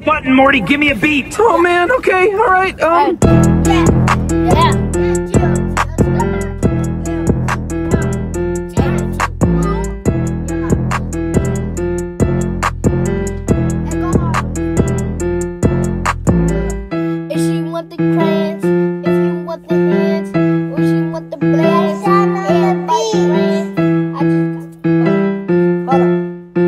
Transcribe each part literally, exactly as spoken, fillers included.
button, Morty. Give me a beat. Oh man, okay, all right. Um. Yeah. If she want the crayons, if you want the hands, or she want the blades, everybody friends. I just got to hold on.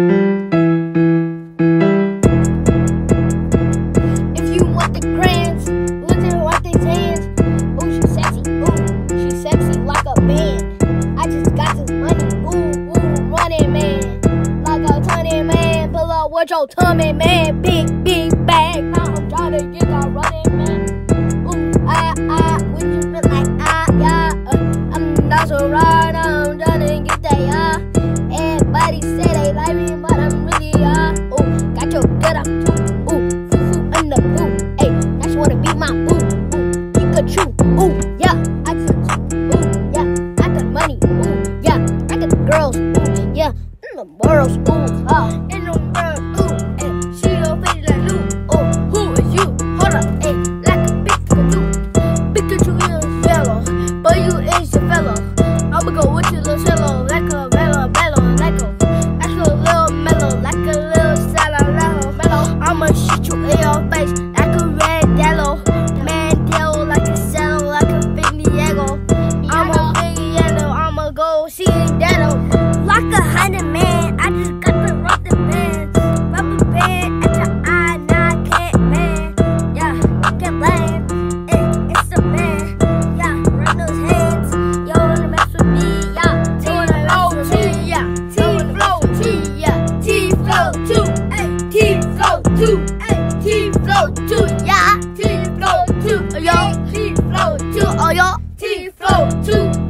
If you want the crayons, look at her with these hands. Ooh, she sexy. Ooh, she sexy like a band. I just got this money. Ooh, ooh, running man, like a twenty man. Pull up with your tummy, man. Big, big bag. Now I'm trying to get that running man. Ooh, ah, ah, when you feel like ah, yeah. Uh, I'm not so right. I'm trying to get that yeah. Everybody say they like me, but I'm really yeah. Ooh, got your get up too. Ooh, foo foo in the boo. Hey, now she wanna be my boo. Ooh, Pikachu. Ooh, yeah, I got you. Ooh, yeah, I got money. Ooh, yeah, I got the girls. Ooh, yeah, in the world. Ooh, ah, in the world. Ooh, hey, she your face like Lou. Oh, who is you? Hold up, hey, like a Pikachu. Pikachu is yellow, but you is a fellow. I'ma go with you, little cello, like a mellow, mellow, like a, like a little mellow, like a little salad, mellow, mellow. I'ma shoot you in your face, like a red yellow, Mandela, like a cello, like a big Diego. I'm a big yellow, I'ma go see that, like a hundred man. I just got the rubber band, rubber band at your eye, now I can't man. Yeah, can't blame it, it's a man. Yeah, run those hands, you wanna mess with me, yeah. You wanna mess with me, yeah. T-Flow, T, yeah. T-Flow two, ay, T-Flow two, ay, T-Flow two, yeah. T-Flow two, oh yo. T-Flow two, oh yo. T-Flow two.